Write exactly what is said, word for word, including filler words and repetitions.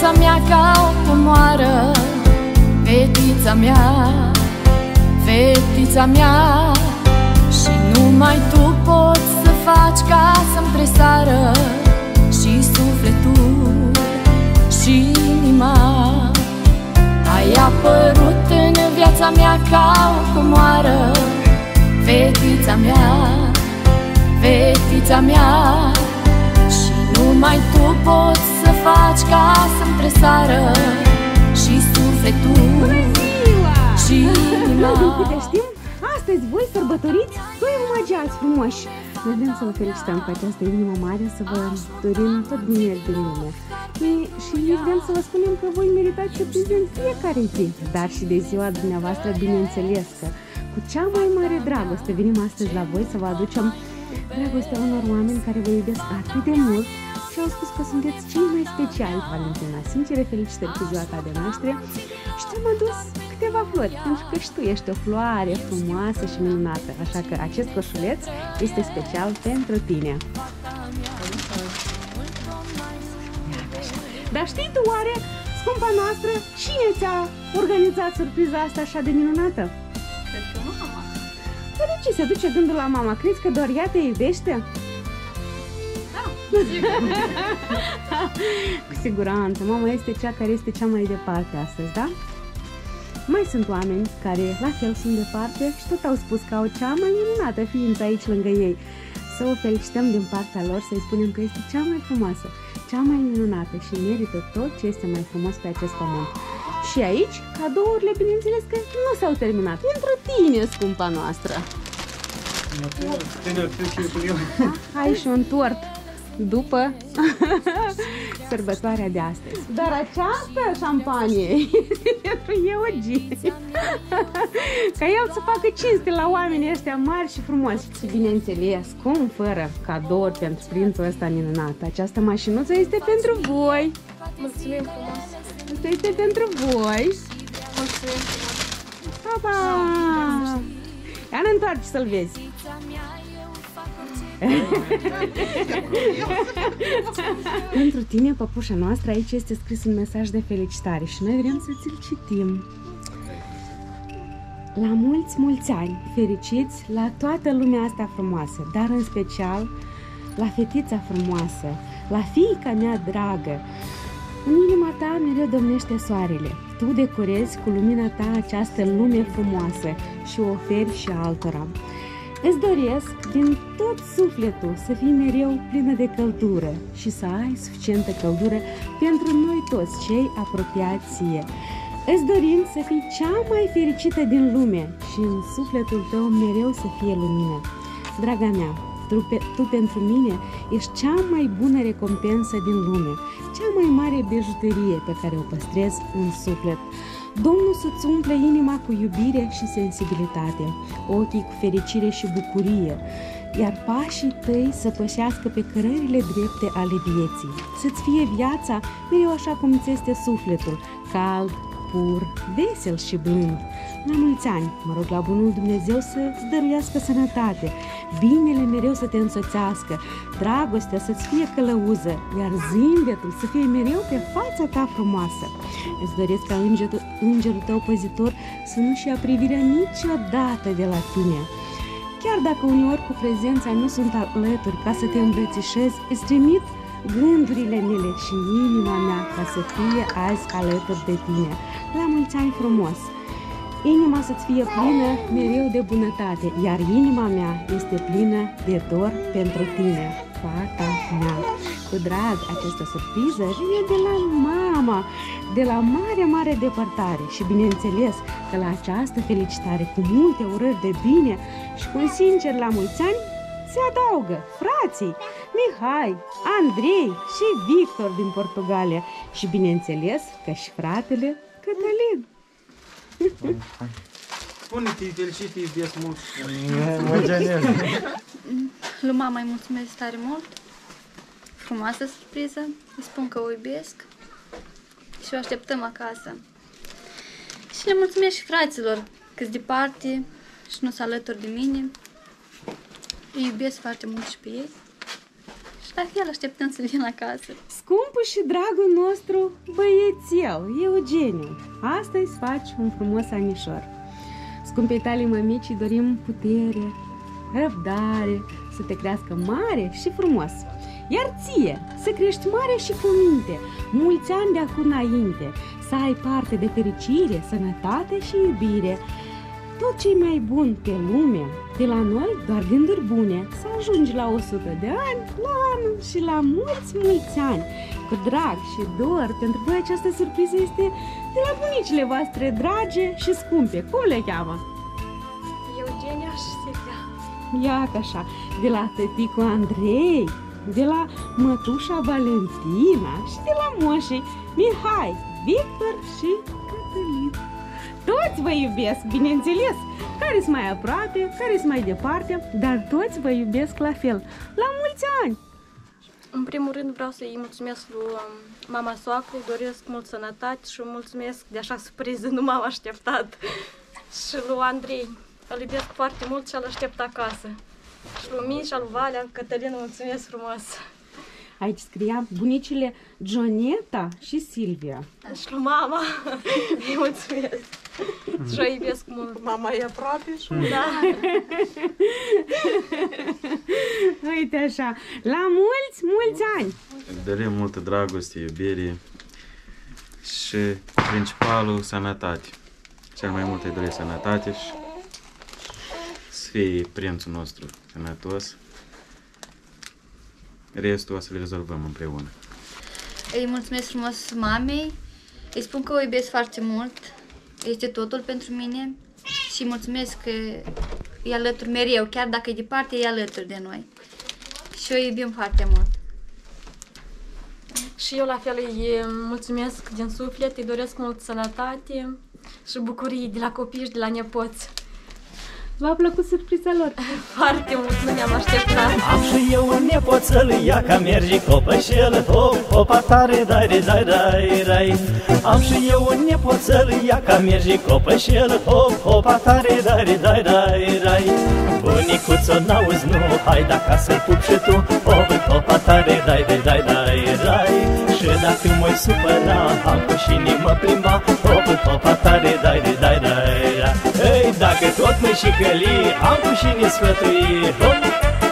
viața mea ca o comoară. Fetița mea, fetița mea, și numai tu poți să faci ca să-mi tresară și sufletul și inima. Ai apărut în viața mea ca o comoară. Fetița mea, fetița mea, și numai tu poți să faci ca să-mi tresară și sufletul și inima. Câte știm, astăzi voi sărbătoriți doi omagiați frumoși. Noi vrem să vă felicităm cu această inimă mare, să vă dorim tot binele din lume. Și vrem să vă spunem că voi meritați surprize în fiecare zi, dar și de ziua dumneavoastră, bineînțeles că cu cea mai mare dragoste venim astăzi la voi să vă aducem dragostea unor oameni care vă iubesc atât de mult și au spus că sunteți cei mai speciali, Valentina. Sincere felicitări cu ziua ta de naștere și ți-am adus câteva flori, pentru că și tu ești o floare frumoasă și minunată, așa că acest coșuleț este special pentru tine. Dar știi tu oare, scumpa noastră, cine ți-a organizat surpriza asta așa de minunată? Cred că mama. Dar de ce se duce gândul la mama? Crezi că doar ea te iubește? Da, sigur. Cu siguranță, mama este cea care este cea mai departe astăzi, da? Mai sunt oameni care la fel sunt departe și tot au spus că au cea mai minunată ființă aici lângă ei. Să o felicităm din partea lor, să-i spunem că este cea mai frumoasă, cea mai minunată și merită tot ce este mai frumos pe acest pământ. Și aici, cadourile, bineînțeles că nu s-au terminat. Pentru tine, scumpa noastră. Ai și un tort după sărbătoarea de astăzi. Dar această șampanie este pentru Eugi. Ca el să facă cinste la oamenii ăștia mari și frumoși. Și bineînțeles, cum fără cadouri pentru prințul ăsta minunat. Această mașinuță este pentru voi. Mulțumim frumos. Asta este pentru voi. Mulțumim. Opa! Ia ne întoarce să-l vezi. Pentru tine, păpușa noastră, aici este scris un mesaj de felicitare și noi vrem să ți-l citim. La mulți, mulți ani, fericiți la toată lumea asta frumoasă, dar în special la fetița frumoasă, la fiica mea dragă. În inima ta mereu domnește soarele. Tu decorezi cu lumina ta această lume frumoasă și o oferi și altora. Îți doresc din tot sufletul să fii mereu plină de căldură și să ai suficientă căldură pentru noi toți cei apropiați ție. Îți dorim să fii cea mai fericită din lume și în sufletul tău mereu să fie lumină. Draga mea, tu, tu pentru mine ești cea mai bună recompensă din lume, cea mai mare bijuterie pe care o păstrez în suflet. Domnul să-ți umple inima cu iubire și sensibilitate, ochii cu fericire și bucurie, iar pașii tăi să pășească pe cărările drepte ale vieții. Să-ți fie viața mereu așa cum ți este sufletul, cald, pur, vesel și blând. La mulți ani, mă rog la bunul Dumnezeu să-ți dăruiască sănătate, binele mereu să te însoțească, dragostea să-ți fie călăuză, iar zâmbetul să fie mereu pe fața ta frumoasă. Îți doresc ca îngerul, îngerul tău păzitor să nu-și ia privirea niciodată de la tine. Chiar dacă uneori cu prezența nu sunt alături ca să te îmbrățișez, îți trimit gândurile mele și inima mea ca să fie azi alături de tine. La mulți ani frumos! Inima să-ți fie plină mereu de bunătate, iar inima mea este plină de dor pentru tine, fata mea. Cu drag, această surpriză vine de la mama, de la mare, mare depărtare și bineînțeles că la această felicitare cu multe urări de bine și cu un sincer la mulți ani se adaugă frații Mihai, Andrei și Victor din Portugalia și bineînțeles că și fratele Cătălin. Spune-te, felicit, te iubesc mult. Lui mama îi mulțumesc tare mult. Frumoasă surpriză. Îi spun că o iubesc. Și o așteptăm acasă. Și le mulțumesc și fraților că-s departe și nu s alături de mine. Îi iubesc foarte mult și pe ei. Și la fel așteptăm să vină acasă. Scumpul și dragul nostru băiețel, Eugeniu, astăzi faci un frumos anișor. Scumpei tale mămici, dorim putere, răbdare, să te crească mare și frumos. Iar ție, să crești mare și cu minte, mulți ani de acum înainte, să ai parte de fericire, sănătate și iubire. Tot ce e mai bun pe lume, de la noi doar gânduri bune, să ajungi la o sută de ani, la anul și la mulți, mulți ani. Cu drag și dor, pentru voi această surpriză este de la bunicile voastre drage și scumpe. Cum le cheamă? Eugenia și Silvia. Ia că așa, de la tăticul Andrei, de la mătușa Valentina și de la moșii Mihai, Victor și Cătălin. Toți vă iubesc, bineînțeles, care-s mai aproape, care-s mai departe, dar toți vă iubesc la fel. La mulți ani! În primul rând vreau să-i mulțumesc lui mama soacră, îi doresc mult sănătate și mulțumesc de așa surpriză, nu m-am așteptat. Și lui Andrei, îl iubesc foarte mult și îl aștept acasă. Și lui Mișa, lui Valea, Cătălin, mulțumesc frumos. Aici scria bunicile Joneta și Silvia. Și lui mama, îi mulțumesc. Și o iubesc mult. Mama e aproape și da. Uite așa, la mulți, mulți ani! Dorim multă dragoste, iubire și principalul sănătate. Cel mai mult îi doresc sănătate și să fie prințul nostru sănătos. Restul o să le rezolvăm împreună. Îi mulțumesc frumos mamei, îi spun că o iubesc foarte mult, este totul pentru mine și mulțumesc că e alături mereu, chiar dacă e departe, e alături de noi. Și o iubim foarte mult. Și eu la fel îi mulțumesc din suflet, îi doresc mult sănătate și bucurii de la copii și de la nepoți. V-a plăcut surpriza lor? Foarte mult, nu ne-am așteptat. Am și eu un nepoțel, ia ca mergi copășel, hop, hopa tare, dai, dai, dai, dai. Am și eu un nepoțel, ia ca mergi copășel, hop, hopa tare, dai, dai, dai, dai. Bunicuțo, n-auzi, nu, hai dacă să-l pup și tu, hop, hopa tare, dai, dai, dai, dai, dai. Și dacă mă-i supăra, am cu și mă plimba, hop, hopa tare, dai, dai, dai, dai, dai. Ei, dacă tot mă și căli, am cu și ne sfătui, hop.